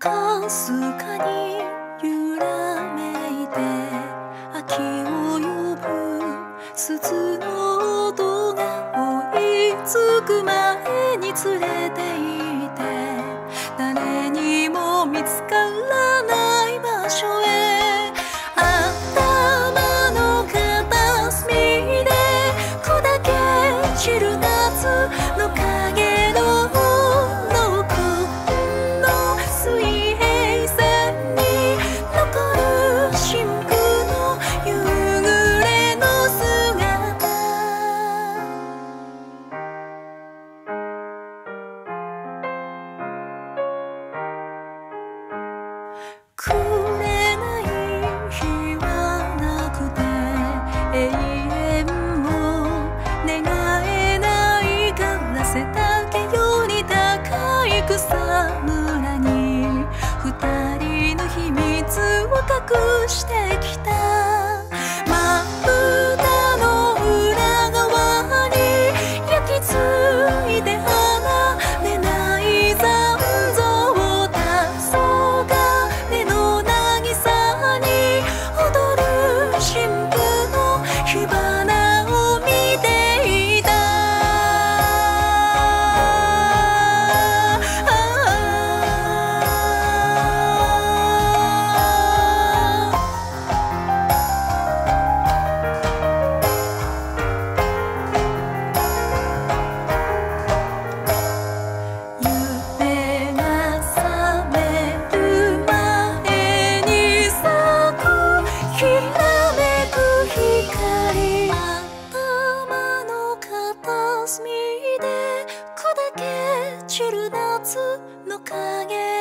かすかに揺らめいて秋を呼ぶ鈴の音が追いつく前に連れて行って誰にも見つからない場所へ頭の片隅で砕け散る夏の影のくれない日はなくて永遠も願えないから背丈より高い草むらに二人の秘密を隠してきたまぶたの裏側に焼き付いて離れない残像を黄昏新婦の火花を見ていた夢が覚める前に咲くひらめく光頭の片隅で砕け散る夏の影